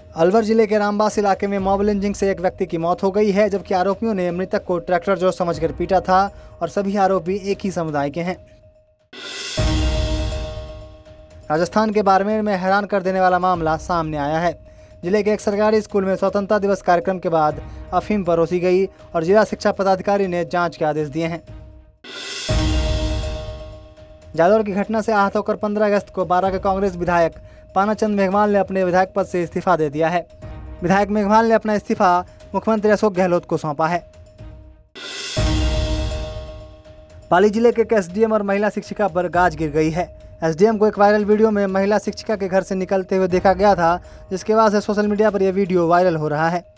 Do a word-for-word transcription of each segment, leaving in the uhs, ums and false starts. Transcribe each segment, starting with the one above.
अलवर जिले के रामबास इलाके में मॉब लिंचिंग से एक व्यक्ति की मौत हो गई है, जबकि आरोपियों ने मृतक को ट्रैक्टर जो समझकर पीटा था और सभी आरोपी एक ही समुदाय के हैं। राजस्थान के बाड़मेर में हैरान कर देने वाला मामला सामने आया है। जिले के एक सरकारी स्कूल में स्वतंत्रता दिवस कार्यक्रम के बाद अफीम परोसी गई और जिला शिक्षा पदाधिकारी ने जांच के आदेश दिए हैं। जालौर की घटना से आहत होकर पंद्रह अगस्त को बारा के कांग्रेस विधायक पानाचंद मेघवाल ने अपने विधायक पद से इस्तीफा दे दिया है। विधायक मेघवाल ने अपना इस्तीफा मुख्यमंत्री अशोक गहलोत को सौंपा है। पाली जिले के एसडीएम और महिला शिक्षिका पर गाज गिर गई है। एसडीएम को एक वायरल वीडियो में महिला शिक्षिका के घर से निकलते हुए देखा गया था, जिसके बाद से सोशल मीडिया पर यह वीडियो वायरल हो रहा है।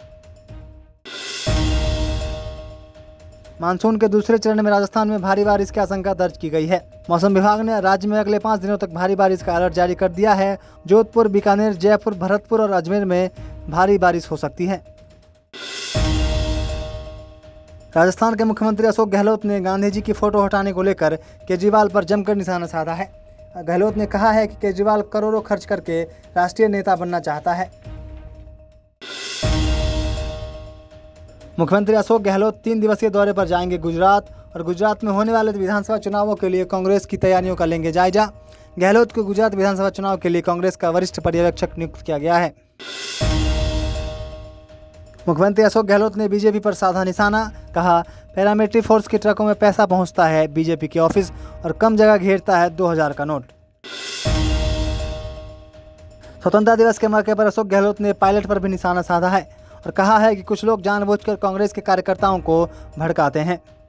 मानसून के दूसरे चरण में राजस्थान में भारी बारिश की आशंका दर्ज की गई है। मौसम विभाग ने राज्य में अगले पाँच दिनों तक भारी बारिश का अलर्ट जारी कर दिया है। जोधपुर, बीकानेर, जयपुर, भरतपुर और अजमेर में भारी बारिश हो सकती है। राजस्थान के मुख्यमंत्री अशोक गहलोत ने गांधी जी की फोटो हटाने को लेकर केजरीवाल पर जमकर निशाना साधा है। गहलोत ने कहा है कि केजरीवाल करोड़ों खर्च करके राष्ट्रीय नेता बनना चाहता है। मुख्यमंत्री अशोक गहलोत तीन दिवसीय दौरे पर जाएंगे गुजरात और गुजरात में होने वाले विधानसभा चुनावों के लिए कांग्रेस की तैयारियों का लेंगे जायजा। गहलोत को गुजरात विधानसभा चुनाव के लिए कांग्रेस का वरिष्ठ पर्यवेक्षक नियुक्त किया गया है। मुख्यमंत्री अशोक गहलोत ने बीजेपी पर साधा निशाना, कहा पैरामिलिट्री फोर्स के ट्रकों में पैसा पहुंचता है बीजेपी के ऑफिस और कम जगह घेरता है दो हज़ार का नोट। स्वतंत्रता दिवस के मौके पर अशोक गहलोत ने पायलट पर भी निशाना साधा है और कहा है कि कुछ लोग जानबूझकर कांग्रेस के कार्यकर्ताओं को भड़काते हैं।